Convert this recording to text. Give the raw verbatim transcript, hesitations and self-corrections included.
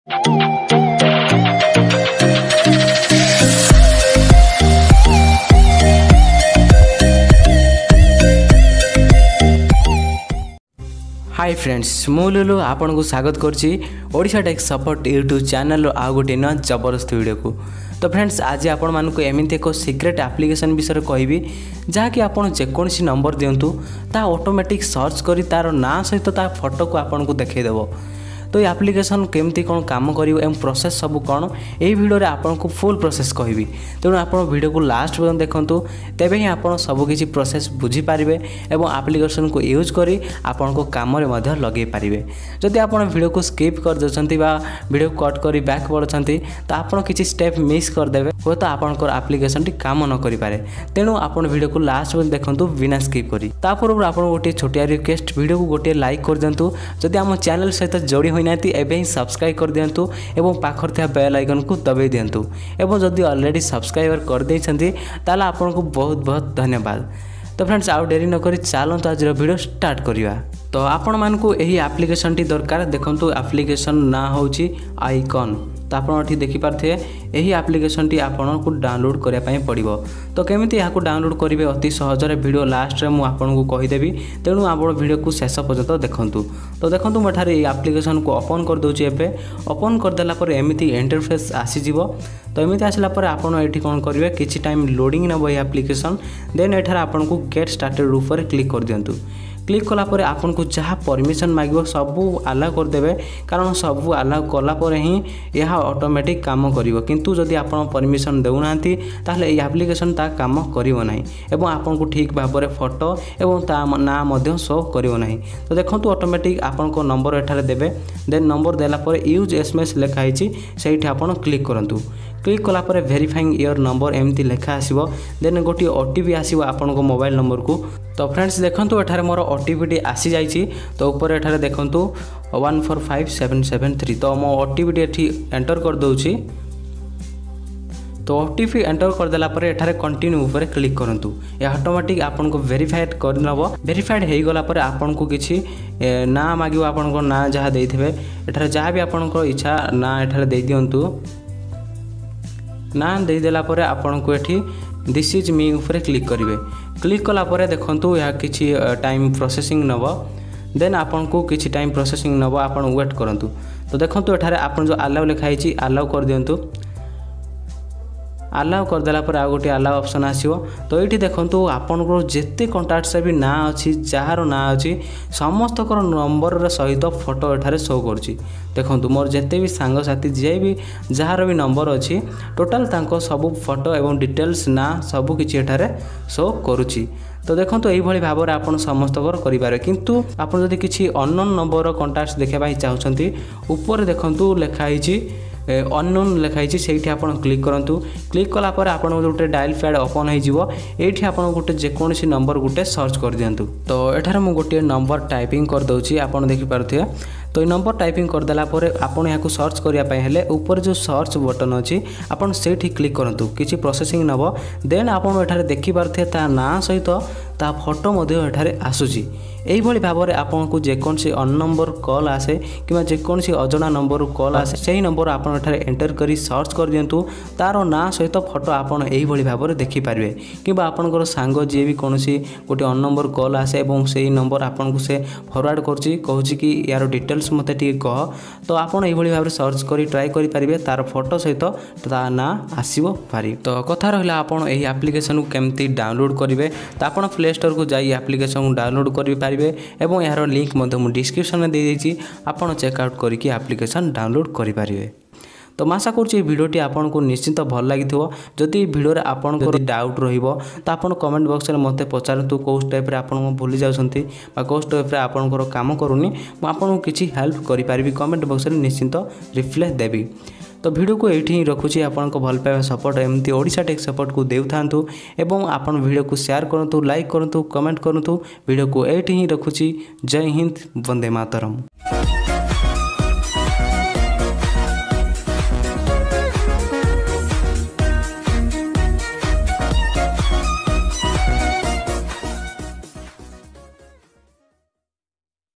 Hi friends मु लुलु आपन को स्वागत करछि Odisha tech support YouTube channel आ गोटे न जबरदस्त वीडियो को। तो फ्रेंड्स आज आपण मान को एमती एक सीक्रेट एप्लिकेशन विषय कहबी जहाँकि आपन जेकोसी नंबर दिंतु ता ऑटोमेटिक सर्च करी तार ना सहित ता फोटो को आपन को देखै देबो। तो ये एप्लिकेशन केमती कौन काम करियो एवं प्रोसेस सब कौन यही वीडियो रे आपन को फुल प्रोसेस कहबी। तेणु आपन वीडियो को लास्ट पर्यंत देखंतु तेबे ही आपन सब किछि प्रोसेस बुझी पारिबे एवं एप्लिकेशन को यूज करी आपन को काम रे मध्य लगे पारिबे। जदि आपन वीडियो को स्किप कर दछंती बा वीडियो कट करी बैक पड़छंती तो आपन किछि स्टेप मिस कर देबे हो तो आपन को एप्लिकेशन टी काम न करि पारे। तेणु आपन वीडियो को लास्ट पर्यंत देखंतु बिना स्किप करी। तापर आपन गोटे छोटिया रिक्वेस्ट वीडियो को गोटे लाइक कर दियंतु। जदि हम चैनल सहित जोड़ी होइनाती एबे ही सब्सक्राइब कर दियंतु एवं पाखर थिया बेल आइकन को दबाई दियंतु एवं जदि ऑलरेडी सब्सक्राइबर कर दैछंती ताला आपन को बहुत बहुत धन्यवाद। तो फ्रेंड्स आउ डेरी न करी चलंतु आज वीडियो स्टार्ट करिवा। तो आपण मान को एही एप्लिकेशन टी दरकार देखंतु एप्लिकेशन ना होची आइकन। तो आपण एठी देखि पारथे एही एप्लिकेशन टी आपण को डाउनलोड करिया पई पड़िबो। तो केमिति याको डाउनलोड करिवे अति सहज रे वीडियो लास्ट रे मु आपण को कहि देबी। तेणु आपण वीडियो को शेष पर्यंत देखंतु। तो देखंतु मठारे ए एप्लिकेशन को ओपन कर दोची एबे ओपन कर देला पर एमिति इंटरफेस आसी जिवो। तो एमिति आसला पर आपण एठी कोन करिवे किछि टाइम लोडिंग नबो ए एप्लिकेशन देन एठार आपण को गेट स्टार्टेड ऊपर क्लिक कर दियंतु। क्लिक कला पर आपन को जहाँ परमिशन मांगो सबू अलाउ कर देबे कारण सबू अलाउ कला पर ही यह ऑटोमेटिक काम करिवो। किंतु जदि आपन परमिशन देउनांती ताहले ए एप्लिकेशन ता काम करिवो नाही एवं आपन को ठीक भाबरे फोटो एवं ता ना मध्य शो करिवो नाही। तो देखंतु ऑटोमेटिक आपन को नंबर एठारे देबे देन नंबर देला पर यूज एसएमएस लेखा हिची सेठी आपन क्लिक करंतु। क्लिक कला पर वेरीफाइंग योर नंबर एमती लेखा आसीबो देन गोटी ओटीपी आसीबो आपन को मोबाइल नंबर को। तो फ्रेंड्स देखंतु एठारे मोर ओटीपी टी आसी जाईची। तो ऊपर एठारे देखंतु one four five seven seven three. तो मो ओटीपी टी एठी एंटर कर दउची। तो ओटीपी एंटर कर देला पर एठारे कंटिन्यू ऊपर क्लिक करंतु। ए ऑटोमेटिक आपन को वेरीफाइड कर नबो। वेरीफाइड हेई गला पर आपन को किछि ना मागियो आपन को ना जहा देइथिबे एठारे जहा भी आपन को इच्छा ना एठारे देइ दियंतु। ना दे देला पर आपन को एठी दिस इज मी ऊपर क्लिक करिवे। क्लिक कला पर देखंतु या किछि टाइम प्रोसेसिंग नबो देन आपन को किछि टाइम प्रोसेसिंग नबो आपन वेट करंतु। तो देखंतु एठारे आपन जो अलाउ लिखा हिची अलाउ कर दियंतु। अलाउ कर देला पर आ गोटे अलाउ ऑप्शन आसीबो। तो एठी देखंतु आपन को जेते कांटेक्ट से भी ना अछि जहार ना अछि समस्त कर नंबर रे सहित फोटो एठारे शो करछि। देखंतु मोर जेते भी सांग साथी जे भी जहार भी नंबर अछि टोटल तांको सब फोटो एवं डिटेल्स ना सब किछि एठारे शो करूछि। तो देखंतु एही भली भाबरे आपन समस्त कर करि पारे। किंतु आपन जदि किछि अननोन नंबर कांटेक्ट देखै बाई चाहछंती ऊपर देखंतु लेखा हिची अननोन लिखाई से आप क्लिक करंतु। क्लिक कला पर आप गोटे डायल पैड ओपन हो ये आप गोटे जेकोसी नंबर गोटे सर्च कर दिंतु। तो एठार मु गोटे नंबर टाइपिंग कर दउची आप देखिपे। तो ये नंबर टाइपिंग कर देला पर आपन यहाँ सर्च करने हेले ऊपर जो सर्च बटन अच्छी आपन सेठी क्लिक करंतु। किछि प्रोसेसिंग नब देन आपन एठारे देखि पारथे ता ना सहित ता फोटो मध्य एठारे आसुची। एही भली भाबरे आपन को जेकोसी अन नंबर कॉल आसे किबा जेकोसी अजणा नंबर कॉल आसे सेही नंबर आपन एठारे एंटर करी सर्च कर दियंतु। तार ना सहित फोटो आपन एही भली भाबरे देखि पारबे किबा आपनकर सांग जे भी कोनोसी गोटे अन नंबर कॉल आसे एवं सेही नंबर आपन को से फॉरवर्ड करछि कहूछि कि यार डिटेल्स मते टिके कह। तो आपन एही भली भाबरे सर्च करी ट्राई करि पारिबे तार फोटो सहित ता ना आसीबो पारि। तो कथा रहला आपन एही एप्लिकेशन को केमती डाउनलोड करिवे। तो आपन प्ले स्टोर को जाई एप्लिकेशन को डाउनलोड करि पारिबे एवं यार लिंक मध्य मु डिस्क्रिप्शन में दे देछि आपन चेकआउट करके एप्लिकेशन डाउनलोड करि पारिबे। तो आशा करुँचे भिडियोटी आपन को निश्चित भल लगी। जदि भिडियो रे आपन को डाउट रहिबो तो आपन कमेंट बॉक्स में मते पचारतु कौ टाइप रे आपन भूली जाउछंती बा कौ टाइप रे आपन काम करूनी मु आपन को किछि हेल्प करि पारिबी कमेंट बॉक्स में निश्चित रिप्लाई देबी। तो वीडियो को ये ही रखुची आपन को भल पाइबा सपोर्ट एमती ओडिशा टेक सपोर्ट को देउथांतु एवं आपन वीडियो को शेयर करंतु लाइक करंतु कमेंट करंतु। वीडियो को ये ही रखुची। जय हिंद वंदे मातरम।